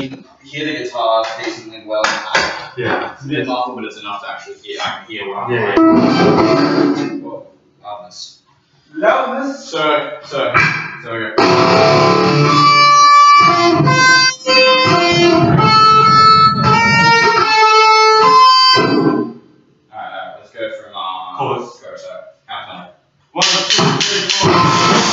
can hear the guitar decently well. Yeah. It's a bit muffled, but it's enough to actually hear. I can hear what I'm playing. Whoa, loudness. Loudness. So we go. Alright, let's go from chorus. Chorus. Count. 1, 2, 3, 4.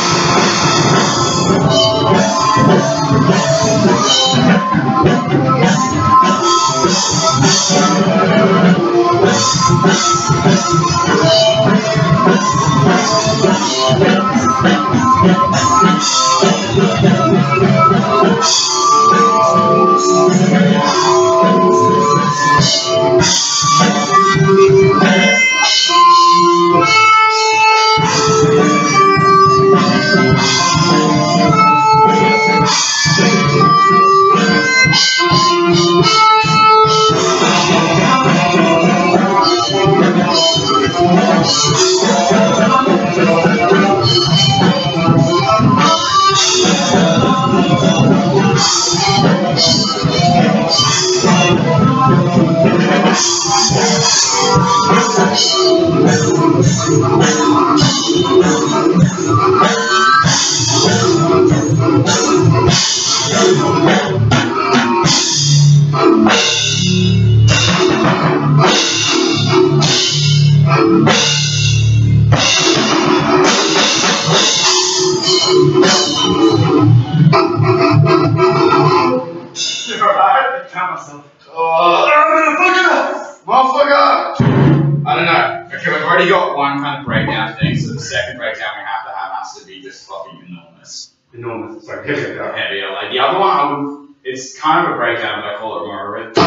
I don't know. Okay, we've already got one kind of breakdown thing, so the second breakdown we have to have has to be just fucking enormous. Enormous. Sorry, heavier. Heavier. Like the other one, I would. It's kind of a breakdown, but I call it more of a rhythm.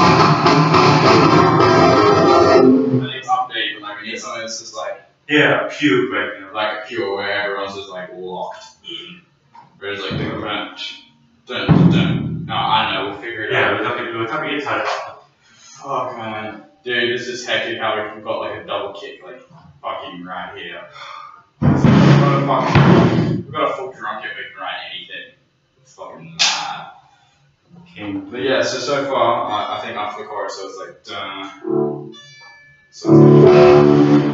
And it's upbeat, but like we need something that's just like. Yeah, pure breakdown. Like a pure where everyone's just like locked in. Whereas like the dun. No, I know, we'll figure it out. Yeah, we'll have to get tired. Fuck man. Dude, this is hectic how we've got like a double kick like fucking right here. We've got a full drum kit, we can write anything. It's fucking mad. King. But yeah, so far, I think after the chorus, so it's like dun. So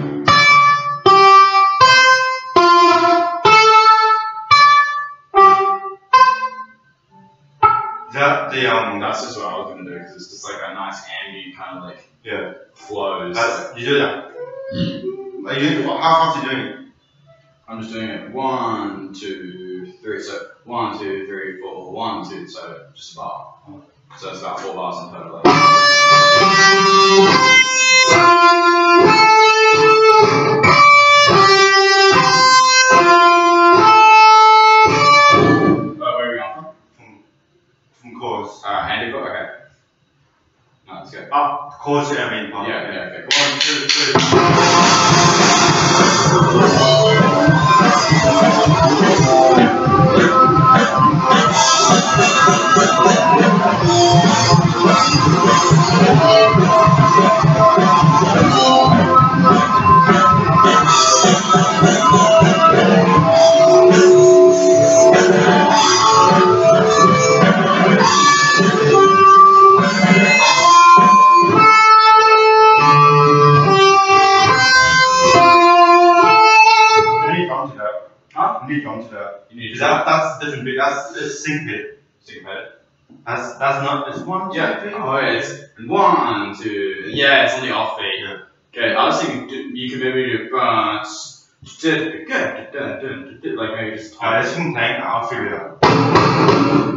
that's just what I was gonna do because it's just like a nice ambient kind of like flows. You do that. Are you doing, how fast are you doing it? I'm just doing it 1, 2, 3. So 1, 2, 3, 4, 1, 2. So just a bar. So it's about 4 bars in total. Where are we going from? From chorus. Handy foot? Okay. No, let's go. Up, chorus and main part. Yeah, okay. 1, 2, 3. That's different bit. That's sync bit. Sync bit. That's not. It's 1, 2, 3. Oh, it's 1, 2. Yeah, it's on the off beat. Yeah. Okay, I was thinking you could maybe do like maybe just. Let's keep playing. I'll figure it out.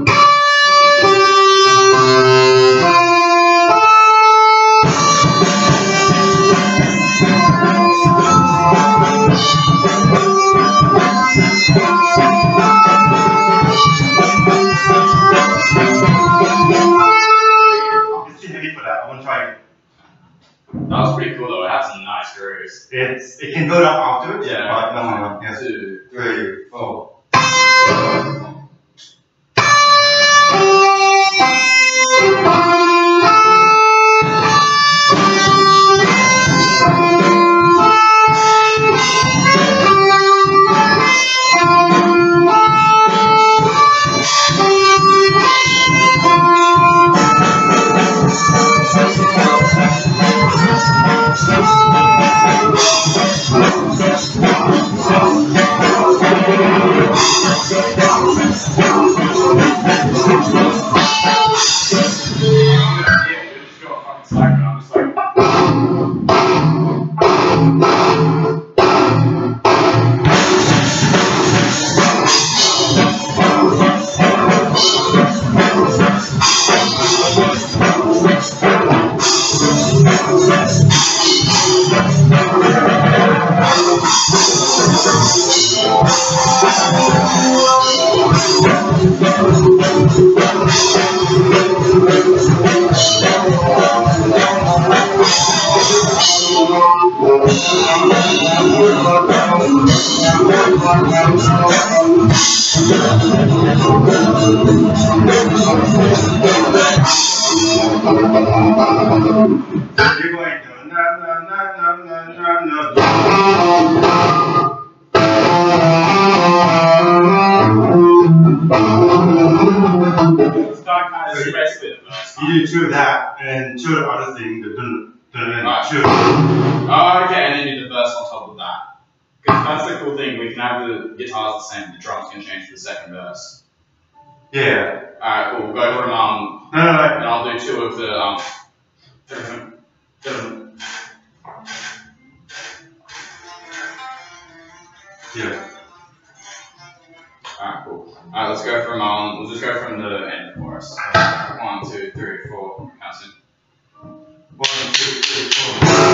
That was pretty cool though, it has some nice grooves. It can build up afterwards. Yeah. But 1, 2, 3, 4. just go a fucking cycle. I'm just like. You're going to na na na na na na na. Start kind of stressed it. You do two of that and two of the other thing, the dun dun and two. Oh, okay, and then you do the verse on top of that. Because that's the cool thing, we can have the guitars the same, the drums can change to the second verse. Yeah. Alright, cool, go from no, and I'll do two of the yeah. Alright, cool. Alright, let's go from we'll just go from the end of the chorus. 1, 2, 3, 4, counts in. 1, 2, 3,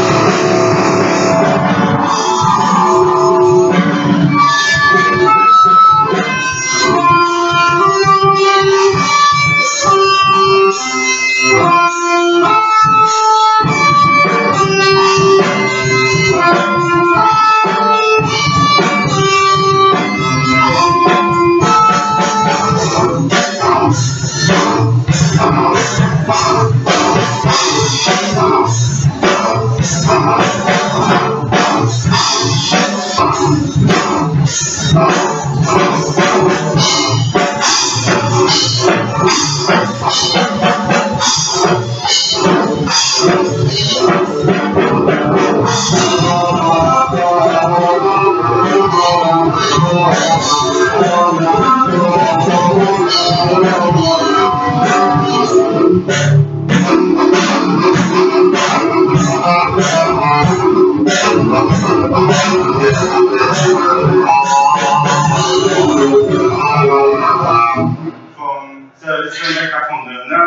So let's go back on the no.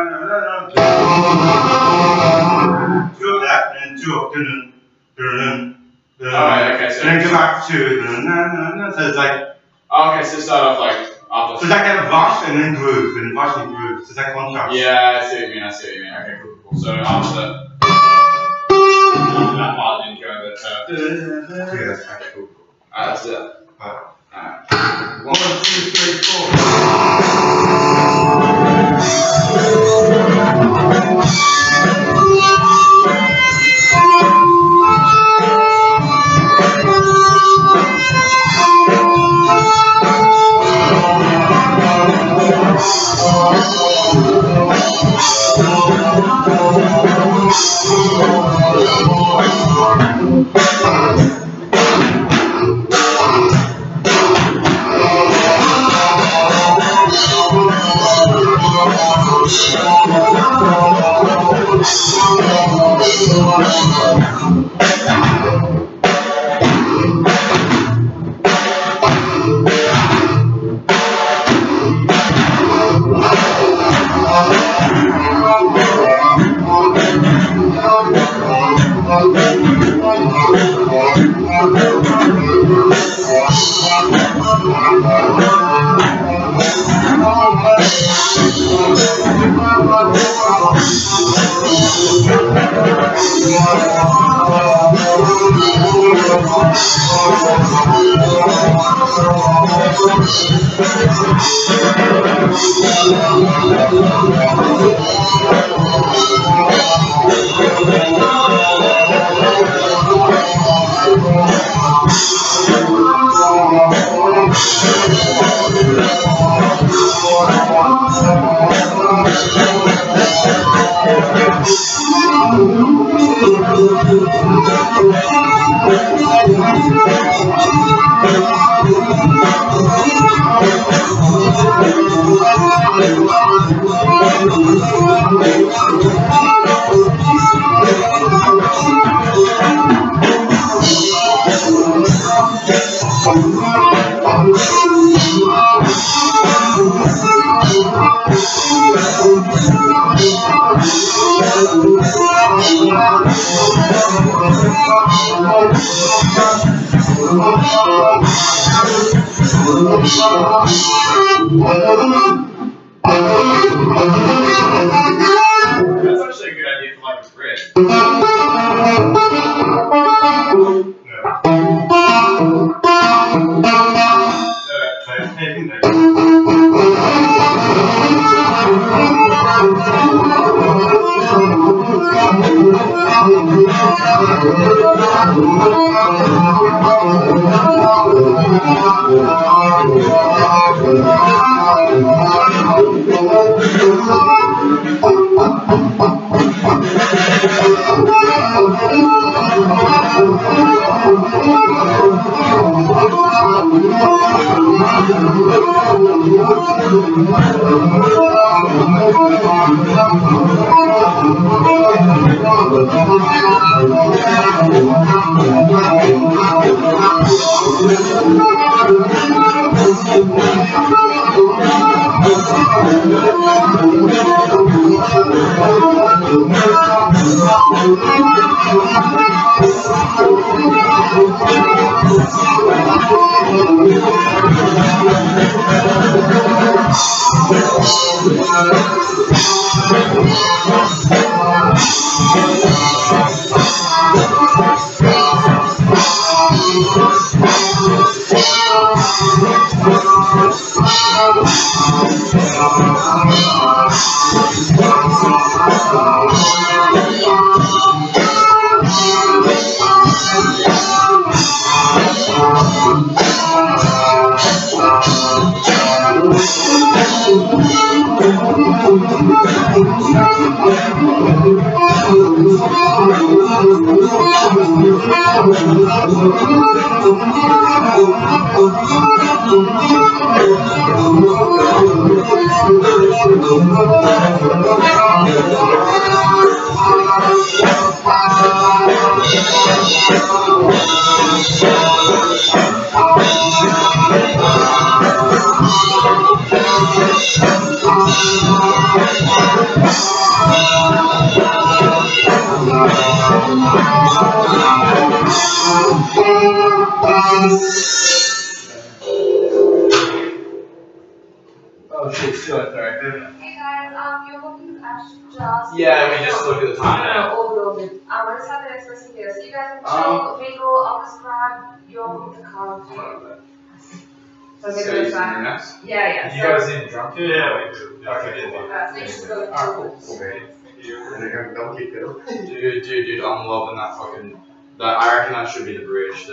Two of that and two of dun. Alright, okay, so. And then go back to the no. So it's like. Okay, so start off like after. So it's like a rush and then groove, and rush and groove. So it's like contrast. Yeah, I see what you mean, Okay, cool. So after that part, then go over to. Yeah. Okay, cool. Alright, let's do that. Alright. 1, 2, 3. That's actually a good idea for like a bridge. Oh shit, sorry. Hey guys, you're looking at just... Yeah, we just look at the time. No, all of it. I just have the next person here. So you guys can chill, mingle, I'll describe, you're with the card. So So maybe you that's can fine. next? Yeah, yeah. You guys in drunk? Yeah, we do. Okay, So you should go cool. Dude, I'm loving that fucking. I reckon that should be the bridge.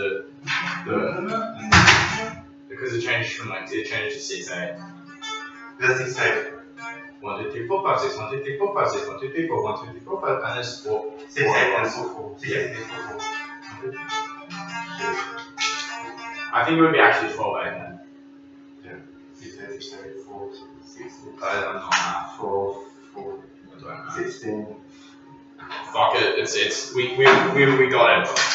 Because it changed from like it changed to 6/8. That's insane. 1, 2, 3, 4, 5, 6. 1, 2, 3, 4, 5, 6. 1, 2, 3, 4. 1, 2, 3, 4, 5. And there's 4. 6, 8, and 4. 6, 8, and 4. I think it would be actually 12/8 then. Yeah. 6, 8, 7, 4, 6, I'm not math. 4, 4, I don't know. 16. Fuck it. It's we got it.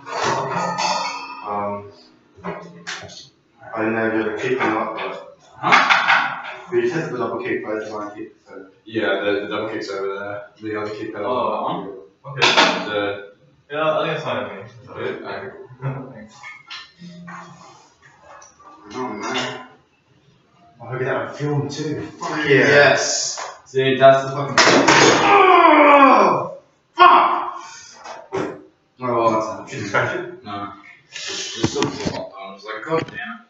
I don't know if you're a kick or not, but. Huh? We tested the double kick, but it's one kick, so. Yeah, the double kick's over there. The other kick pedal. Oh, that one? Okay. Yeah, I think it's fine with me. Good? Okay. Thanks. Oh man. I hope that on film too. Fuck yeah. Yes. See, that's the fucking Oh! Fuck! Oh, well, that's not. Did you scratch it? No. It's still hot though. I was like, god damn it.